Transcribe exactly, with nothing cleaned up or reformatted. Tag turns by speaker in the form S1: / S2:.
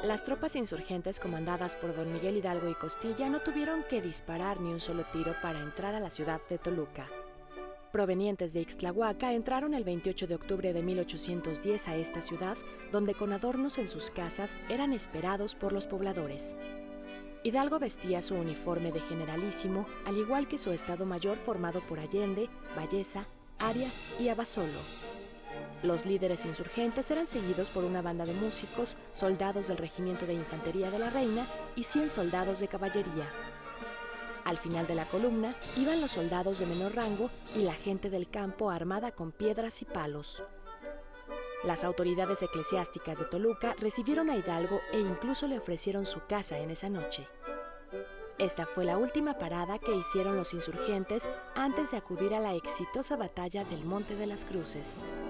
S1: Las tropas insurgentes comandadas por don Miguel Hidalgo y Costilla no tuvieron que disparar ni un solo tiro para entrar a la ciudad de Toluca. Provenientes de Ixtlahuaca, entraron el veintiocho de octubre de mil ochocientos diez a esta ciudad, donde con adornos en sus casas eran esperados por los pobladores. Hidalgo vestía su uniforme de generalísimo, al igual que su estado mayor formado por Allende, Valleza, Arias y Abasolo. Los líderes insurgentes eran seguidos por una banda de músicos, soldados del Regimiento de Infantería de la Reina y cien soldados de caballería. Al final de la columna iban los soldados de menor rango y la gente del campo armada con piedras y palos. Las autoridades eclesiásticas de Toluca recibieron a Hidalgo e incluso le ofrecieron su casa en esa noche. Esta fue la última parada que hicieron los insurgentes antes de acudir a la exitosa batalla del Monte de las Cruces.